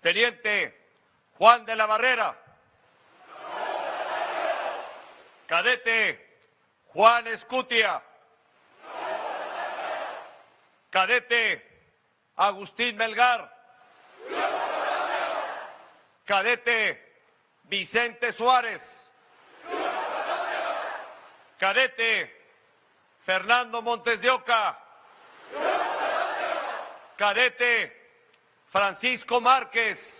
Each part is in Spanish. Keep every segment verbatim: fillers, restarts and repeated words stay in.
Teniente Juan de la Barrera. Cadete Juan Escutia. Cadete Agustín Melgar. Cadete Vicente Suárez. Cadete Fernando Montes de Oca. Cadete Francisco Márquez.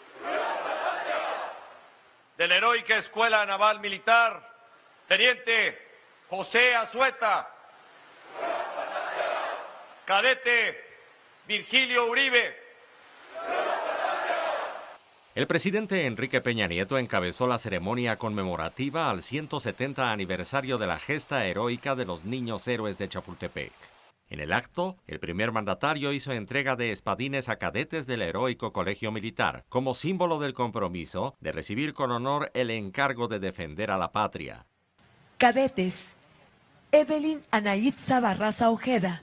De la Heroica Escuela Naval Militar, Teniente José Azueta. Cadete Virgilio Uribe. El presidente Enrique Peña Nieto encabezó la ceremonia conmemorativa al ciento setenta aniversario de la gesta heroica de los niños héroes de Chapultepec. En el acto, el primer mandatario hizo entrega de espadines a cadetes del Heroico Colegio Militar, como símbolo del compromiso de recibir con honor el encargo de defender a la patria. Cadetes: Evelyn Anaitza Barraza Ojeda.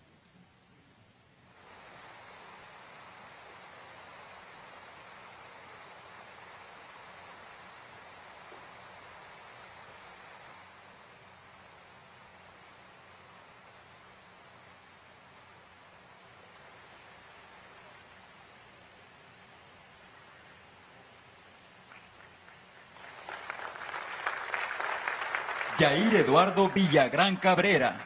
Yair Eduardo Villagrán Cabrera.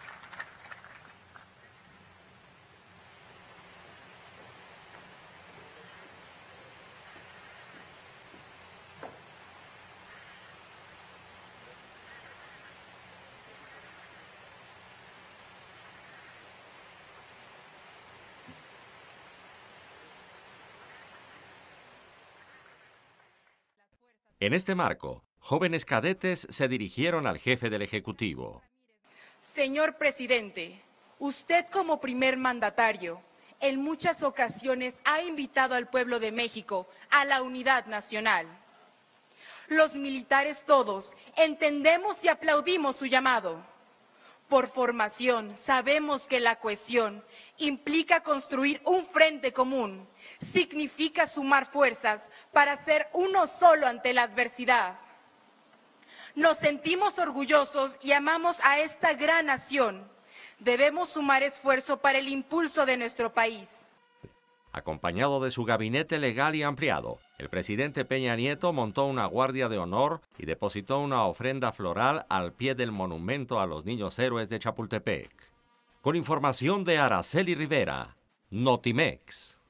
En este marco, jóvenes cadetes se dirigieron al jefe del Ejecutivo. Señor presidente, usted como primer mandatario, en muchas ocasiones ha invitado al pueblo de México a la unidad nacional. Los militares todos entendemos y aplaudimos su llamado. Por formación sabemos que la cohesión implica construir un frente común, significa sumar fuerzas para ser uno solo ante la adversidad. Nos sentimos orgullosos y amamos a esta gran nación. Debemos sumar esfuerzo para el impulso de nuestro país. Acompañado de su gabinete legal y ampliado, el presidente Peña Nieto montó una guardia de honor y depositó una ofrenda floral al pie del monumento a los niños héroes de Chapultepec. Con información de Araceli Rivera, Notimex.